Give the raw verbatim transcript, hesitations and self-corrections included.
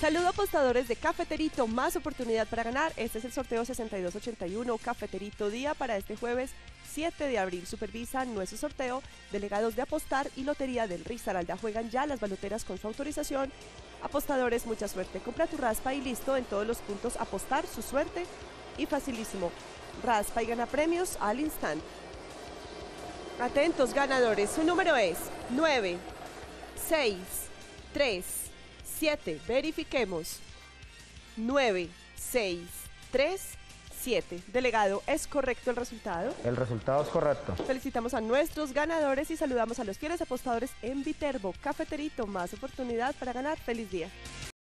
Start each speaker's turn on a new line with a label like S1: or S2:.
S1: Saludo apostadores de Cafeterito, más oportunidad para ganar. Este es el sorteo sesenta y dos ochenta y uno, Cafeterito Día para este jueves siete de abril. Supervisan nuestro sorteo delegados de Apostar y Lotería del Risaralda. Juegan ya las baloteras con su autorización. Apostadores, mucha suerte. Compra tu raspa y listo. En todos los puntos Apostar, su suerte y facilísimo. Raspa y gana premios al instante. Atentos ganadores, su número es nueve, seis, tres, siete. Verifiquemos. nueve, seis, tres, siete. Delegado, ¿es correcto el resultado?
S2: El resultado es correcto.
S1: Felicitamos a nuestros ganadores y saludamos a los fieles apostadores en Viterbo. Cafeterito, más oportunidad para ganar. Feliz día.